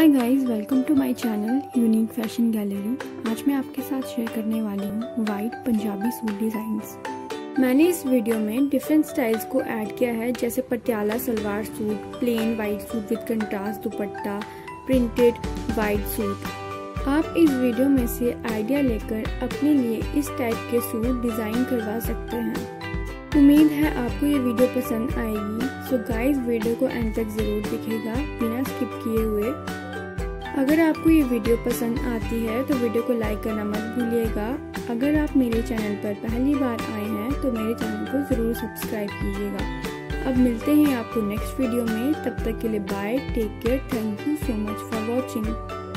Hi guys, welcome to my channel unique fashion gallery. आज मैं आपके साथ शेयर करने वाली हूँ वाइट पंजाबी सूट डिज़ाइंस। मैंने इस वीडियो में डिफरेंट स्टाइल्स को ऐड किया है, जैसे Patiala salwar suit, plain white suit with contrast dupatta, printed white suit. आप इस वीडियो में से आइडिया लेकर अपने लिए इस टाइप के सूट डिज़ाइन करवा सकते हैं। उम्मीद है आपको ये वीडियो पसंद आएगी। सो गाइस, वीडियो को एंड तक ज़रूर दिखेगा बिना स्किप किए हुए। अगर आपको ये वीडियो पसंद आती है तो वीडियो को लाइक करना मत भूलिएगा। अगर आप मेरे चैनल पर पहली बार आए हैं तो मेरे चैनल को ज़रूर सब्सक्राइब कीजिएगा। अब मिलते हैं आपको नेक्स्ट वीडियो में। तब तक के लिए bye, take care, thank you so much for watching.